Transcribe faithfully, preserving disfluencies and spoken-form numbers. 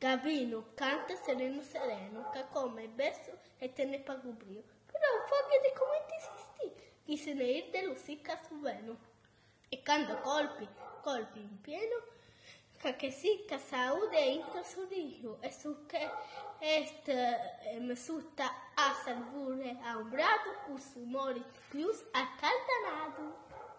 Gavino canta sereno sereno, che come verso e te ne pago brio. Però foglia di come ti esisti, chi se ne ir de lusica su veno. E canta colpi, colpi in pieno, che si che saude intro su rio, e su che est eh, mesuta a salvure a un brado, us mori pius accaldanado.